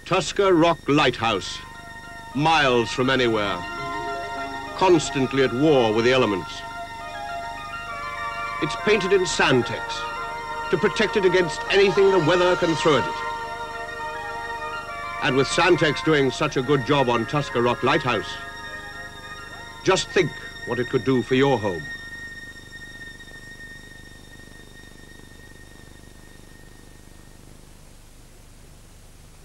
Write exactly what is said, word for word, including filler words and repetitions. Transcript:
Tusker Rock Lighthouse, miles from anywhere, constantly at war with the elements. It's painted in Sandtex to protect it against anything the weather can throw at it. And with Sandtex doing such a good job on Tusker Rock Lighthouse, just think what it could do for your home.